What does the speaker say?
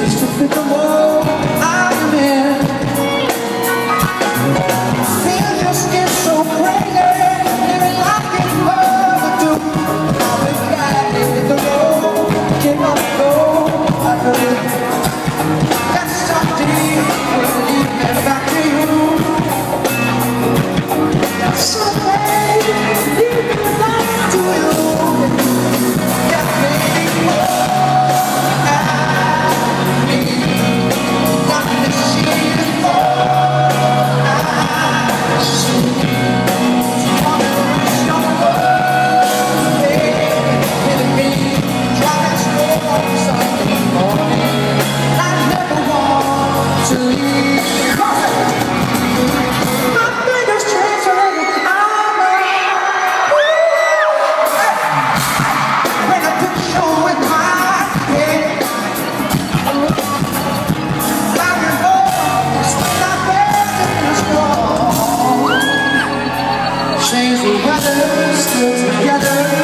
just to fit the mold I am in. Feels your skin so crazy, living like it's overdue. I've been driving in the road, can't let it go. I believe that's something we'll leave it back to you. That's something leave it back to you. That made me change the weather, still together.